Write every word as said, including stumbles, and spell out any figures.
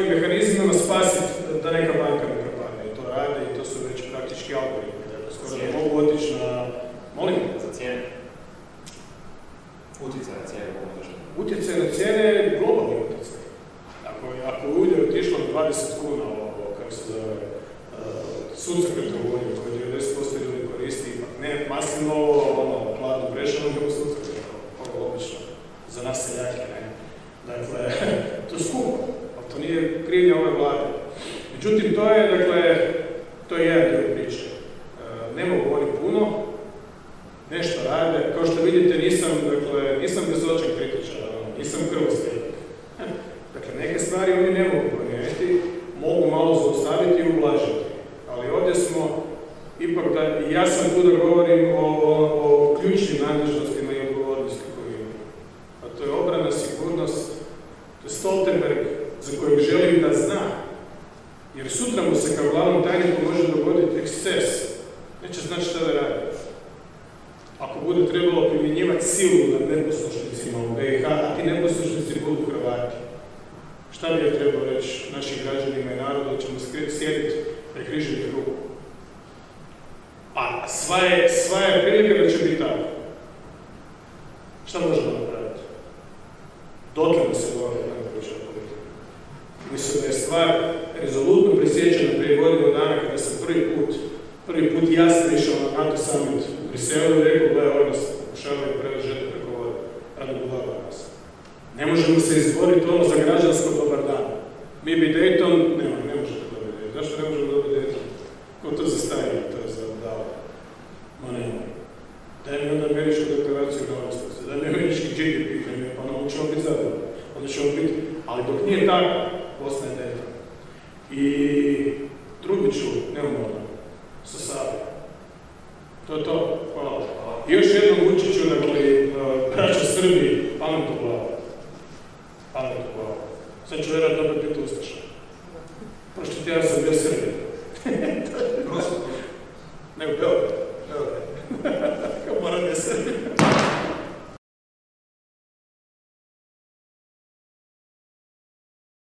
svojim mehanizmima spasiti da neka banka ne propadne. I to rade i to su već praktički algoritmi. Dakle, skoro da mogu otići na... Molim? Za cijene. Utjecaj na cijene mogu držati. Utjecaj na cijene je globalni utjecaj. Ako, ako je udjel otišlo na dvadeset kuna, ovo, kako se zove, uh, suncokretno ulje, koje devedeset posto ljudi koristi, ipak ne maslino, ono, hladno prešano, nego suncokretno, ovo obično, za nas seljake, ne. Dakle, to je skupo, ali to nije krivnja ove vlade. Međutim, to je, dakle, to je jedan dio priče. Uh, ne mogu oni puno, nešto rade, kao što vidite nisam, dakle, nisam bezočan kritičar, nisam krvoslijednik. Dakle, neke stvari oni ne mogu promijeniti, mogu malo zaustaviti i ublažiti. Ali ovdje smo, ipak da, i ja sam tu da govorim o, o, o ključnim nadležnostima i odgovornosti koju imamo. A to je obrana, sigurnost, to je Stoltenberg za kojeg želim da zna. Jer sutra mu se kao glavnom tajniku može dogoditi eksces. Neće znati šta da radi. Ako bude trebalo primjenjivati silu nad neposlušnicima u B i H, a ti neposlušnici budu Hrvati. Šta bi je trebalo reći našim građanima i narodu, da ćemo sjediti prekrižiti ruku? A sva je, sva je prilika da će biti tako. Šta možemo napraviti? Dotle da se govori na priča politika. Mislim da je stvar rezolutno prisjećena prije godinu dana kada sam prvi put, prvi put jasno išao na NATO summit u Briselu i rekao, gledaj, ovdje nas pokušavaju prevežeti preko vode, radi budala nas. Ne možemo se izboriti ono za građansko dobar dan. Mi bi Dayton, nema, ne možete dobiti Dayton. Zašto ne možemo dobiti Dayton? Ko to za Stalina, to je za Dao. Ma nema. Daj mi onda američku deklaraciju neovisnosti, daj mi američki G D P, pa onda ćemo biti zadovoljni. Onda ćemo biti, ali dok nije tako, Bosna je Dayton. I Trubiću, neumorno, sa Sabe. To je to. Hvala. I još jednom Vučiću, dakle, braća Srbiji, pamet u glavu. Pamet u glavu. Sad ću vjerati dobro biti ustaša. Prošli tjedan sam bio Srbija. Ne u Beogradu. Kao moram je Srbija.